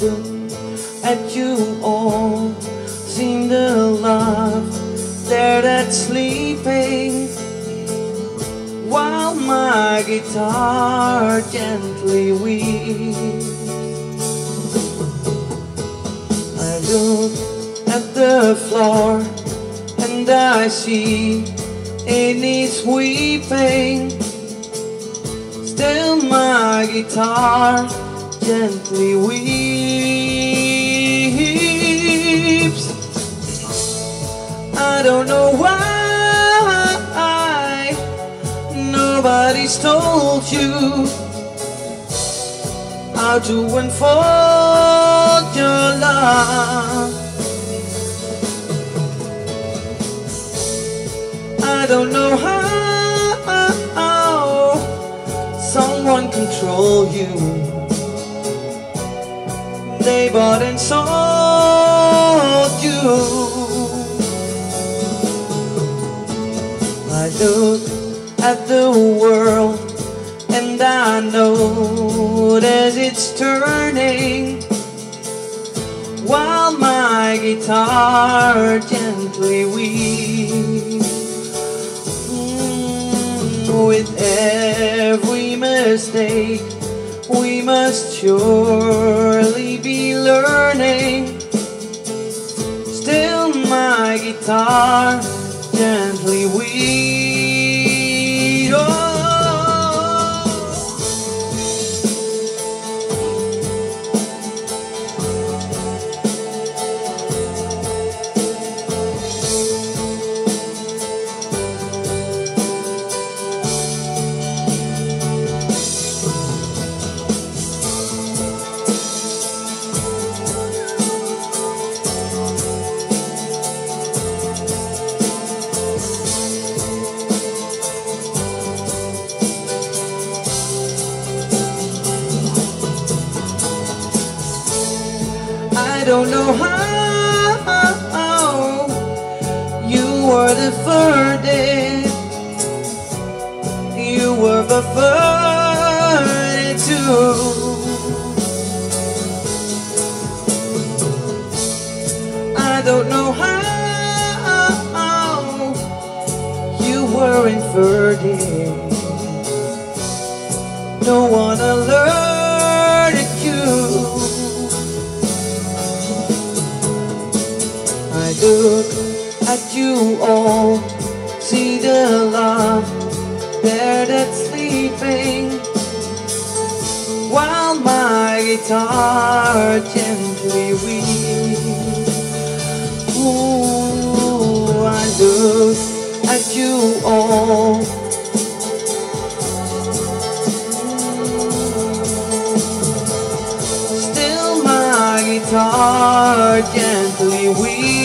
look at you all, seem the love there that's sleeping, while my guitar gently weeps. I look at the floor and I see it needs weeping. Still my guitar gently weeps. I don't know why nobody's told you how to unfold your love. I don't know how someone control you. They bought and sold you. I look at the world and I know that it's turning, while my guitar gently weeps. With every mistake we must surely be learning. Still my guitar gently weeps. Oh. I don't know how you were the furthest, you were the furthest too. I don't know how you were in furthest. No one alerted you. I look at you all, see the love there that's sleeping, while my guitar gently weeps. Ooh, I look at you all. Still my guitar gently weeps.